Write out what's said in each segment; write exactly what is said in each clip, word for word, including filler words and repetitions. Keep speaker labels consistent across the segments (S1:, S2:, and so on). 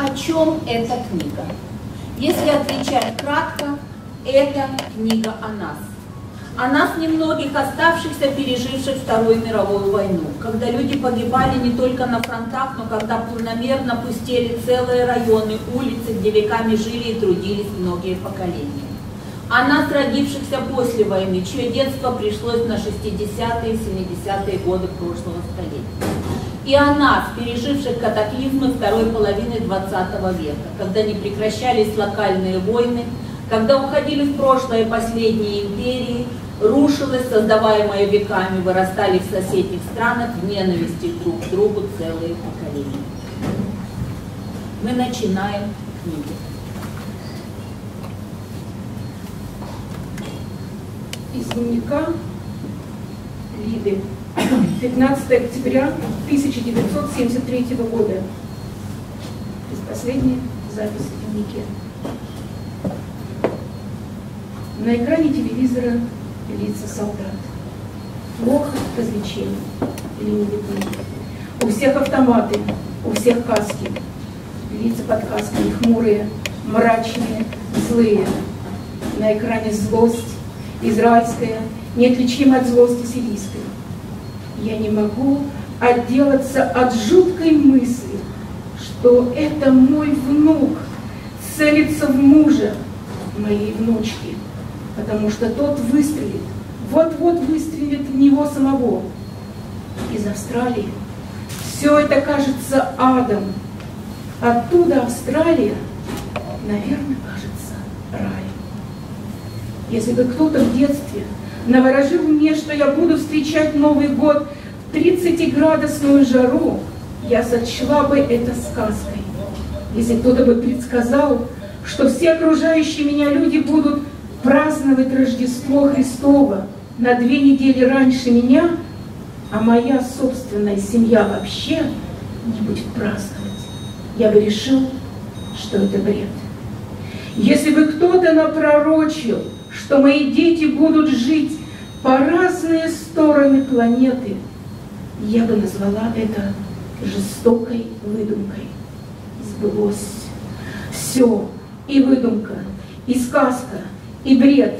S1: О чем эта книга? Если отвечать кратко, это книга о нас. О нас, немногих оставшихся, переживших Вторую мировую войну, когда люди погибали не только на фронтах, но когда планомерно пустели целые районы, улицы, где веками жили и трудились многие поколения. О нас, родившихся после войны, чье детство пришлось на шестидесятые и семидесятые годы прошлого столетия. И о нас, переживших катаклизмы второй половины двадцатого века, когда не прекращались локальные войны, когда уходили в прошлое последние империи, рушилось создаваемое веками, вырастали в соседних странах в ненависти друг к другу целые поколения. Мы начинаем книгу.
S2: Из дневника Лиды. пятнадцатое октября тысяча девятьсот семьдесят третьего года. Последняя запись в дневнике. На экране телевизора лица солдат. Плохо развлечений или не видны. У всех автоматы, у всех каски. Лица под касками хмурые, мрачные, злые. На экране злость израильская, неотличима от злости сирийской. Я не могу отделаться от жуткой мысли, что это мой внук целится в мужа моей внучки, потому что тот выстрелит, вот-вот выстрелит в него самого. Из Австралии все это кажется адом. Оттуда Австралия, наверное, кажется раем. Если бы кто-то в детстве наворожил мне, что я буду встречать Новый год в тридцатиградусную жару, я сочла бы это сказкой. Если кто-то бы предсказал, что все окружающие меня люди будут праздновать Рождество Христово на две недели раньше меня, а моя собственная семья вообще не будет праздновать, я бы решил, что это бред. Если бы кто-то напророчил, что мои дети будут жить по разные стороны планеты, я бы назвала это жестокой выдумкой. Сбылось все, и выдумка, и сказка, и бред.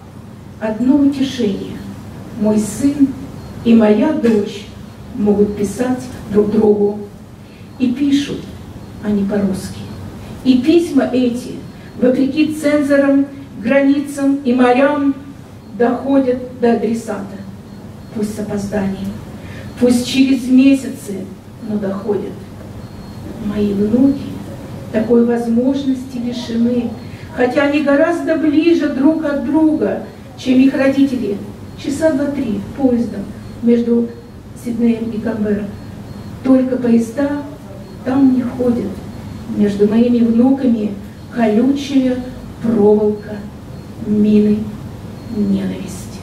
S2: Одно утешение: мой сын и моя дочь могут писать друг другу, и пишут они по-русски. И письма эти, вопреки цензорам, границам и морям, доходят до адресата. Пусть с опозданием, пусть через месяцы, но доходят. Мои внуки такой возможности лишены, хотя они гораздо ближе друг от друга, чем их родители. Часа два-три поездом между Сиднеем и Канберра. Только поезда там не ходят. Между моими внуками колючая проволока, мины, ненависть.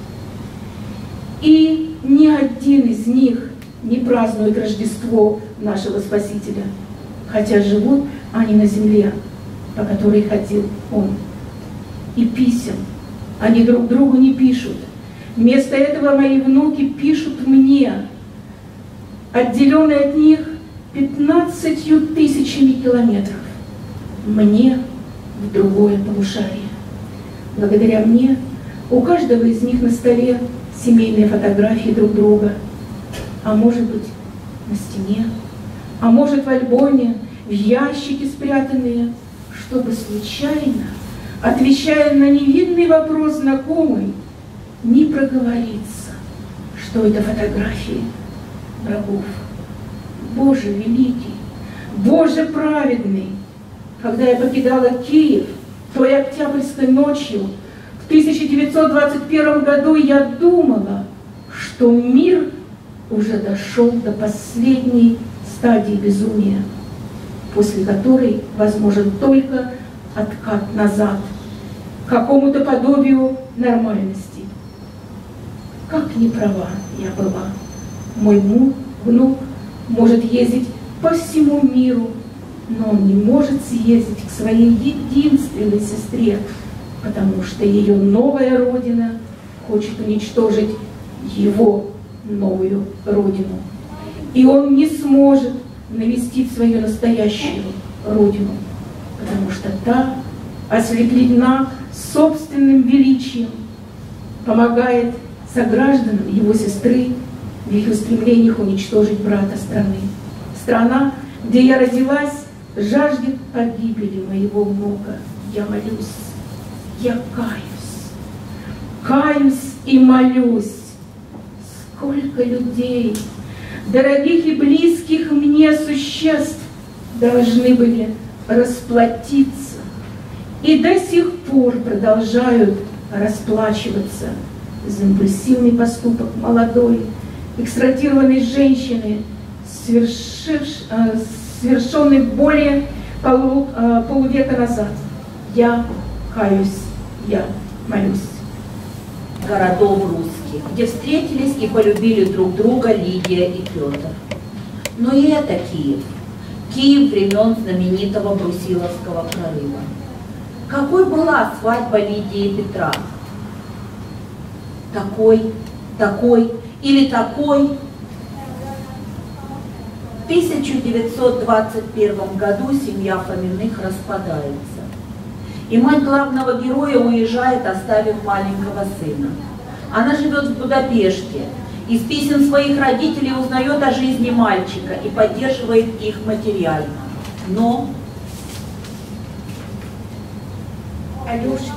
S2: И ни один из них не празднует Рождество нашего Спасителя, хотя живут они на земле, по которой ходил Он. И писем они друг другу не пишут. Вместо этого мои внуки пишут мне, отделенные от них пятнадцатью тысячами километров, мне в другое полушарие. Благодаря мне у каждого из них на столе семейные фотографии друг друга, а может быть на стене, а может в альбоме, в ящике спрятанные, чтобы случайно, отвечая на невинный вопрос знакомый, не проговориться, что это фотографии врагов. Боже великий, Боже праведный, когда я покидала Киев той октябрьской ночью в тысяча девятьсот двадцать первом году, я думала, что мир уже дошел до последней стадии безумия, после которой возможен только откат назад, к какому-то подобию нормальности. Как не права я была. Мой муж, внук может ездить по всему миру, но он не может съездить к своей единственной сестре, потому что ее новая родина хочет уничтожить его новую родину. И он не сможет навестить свою настоящую Родину, потому что та ослеплена собственным величием, помогает согражданам его сестры в их устремлениях уничтожить брата страны. Страна, где я родилась, жаждет погибели моего внука. Я молюсь, я каюсь, каюсь и молюсь. Сколько людей, дорогих и близких мне существ, должны были расплатиться и до сих пор продолжают расплачиваться за импульсивный поступок молодой, экстрадированной женщины, совершенный более полу, полувека назад. Я каюсь, я молюсь.
S1: Городов русских, где встретились и полюбили друг друга Лидия и Петр. Но и это Киев. Киев времен знаменитого Брусиловского прорыва. Какой была свадьба Лидии и Петра? Такой, такой или такой? В тысяча девятьсот двадцать первом году семья Фоминых распадается. И мать главного героя уезжает, оставив маленького сына. Она живет в Будапеште. Из писем своих родителей узнает о жизни мальчика и поддерживает их материально. Но
S2: Алешенька,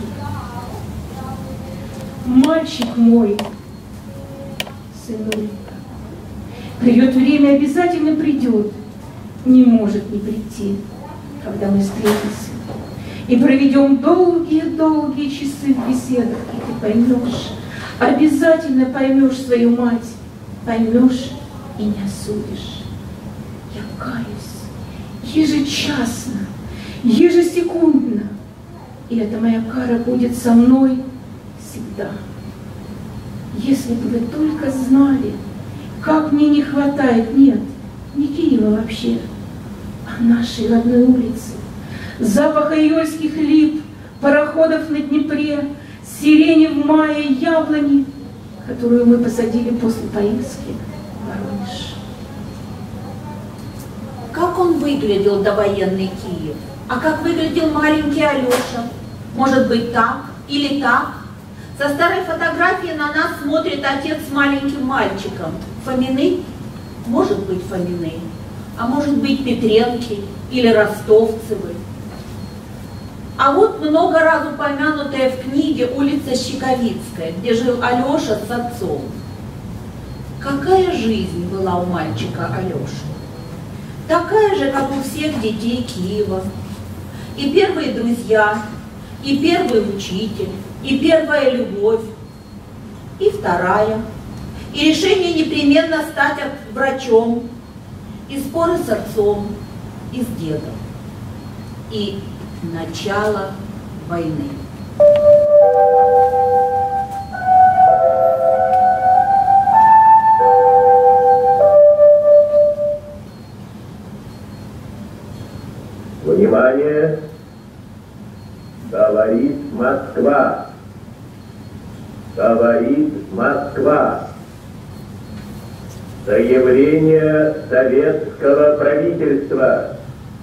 S2: мальчик мой, сынулька, придет время, обязательно придет, не может не прийти, когда мы встретимся. И проведем долгие-долгие часы в беседах, и ты поймешь, обязательно поймешь свою мать, поймешь и не осудишь. Я каюсь ежечасно, ежесекундно, и эта моя кара будет со мной всегда. Если бы вы только знали, как мне не хватает, нет, не Киева вообще, а нашей родной улицы, запаха июльских лип, пароходов на Днепре, сирени в мае, яблони, которую мы посадили после поездки в Воронеж.
S1: как он выглядел довоенный Киев? А как выглядел маленький Алеша? Может быть, так или так? Со старой фотографии на нас смотрит отец с маленьким мальчиком. Фомины? Может быть, Фомины. А может быть, Петренки или Ростовцевы. А вот много раз упомянутая в книге улица Щековицкая, где жил Алеша с отцом. Какая жизнь была у мальчика Алеши? Такая же, как у всех детей Киева. И первые друзья, и первый учитель, и первая любовь, и вторая, и решение непременно стать врачом, и споры с отцом, и с дедом, и начало войны.
S3: Внимание! Говорит Москва. Говорит Москва. Заявление советского правительства.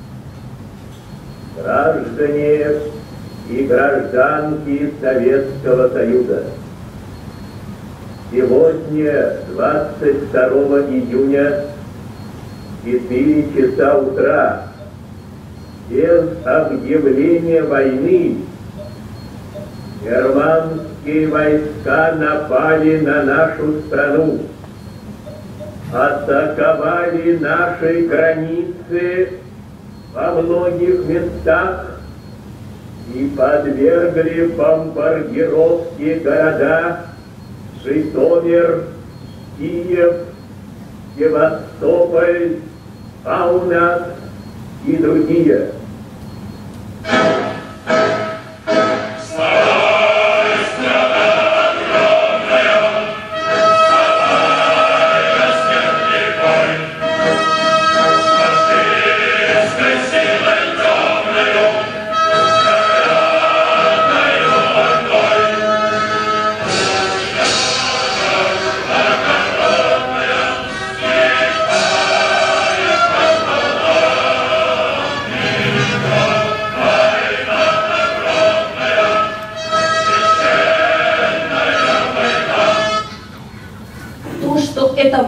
S3: Граждане и гражданки Советского Союза. Сегодня, двадцать второго июня, четыре часа утра, без объявления войны, германские войска напали на нашу страну, атаковали наши границы во многих местах и подвергли бомбардировке города Житомир, Киев, Севастополь, Каунас и другие.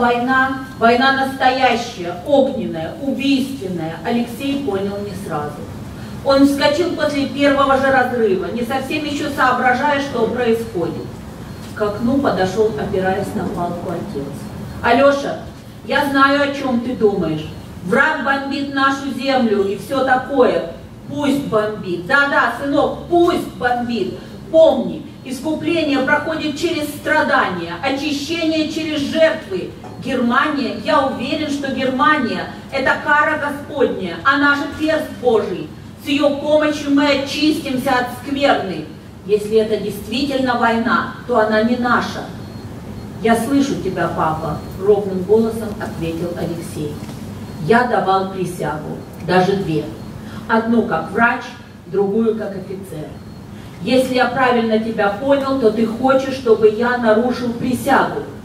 S1: война, война настоящая, огненная, убийственная, Алексей понял не сразу. Он вскочил после первого же разрыва, не совсем еще соображая, что происходит. К окну подошел, опираясь на палку, отец. «Алеша, я знаю, о чем ты думаешь. Враг бомбит нашу землю и все такое. Пусть бомбит. Да-да, сынок, пусть бомбит. Помни, искупление проходит через страдания, очищение через жертвы. Германия, я уверен, что Германия – это кара Господня, она же перст Божий. С ее помощью мы очистимся от скверны. Если это действительно война, то она не наша». «Я слышу тебя, папа», – ровным голосом ответил Алексей. «Я давал присягу, даже две. Одну как врач, другую как офицер. Если я правильно тебя понял, то ты хочешь, чтобы я нарушил присягу.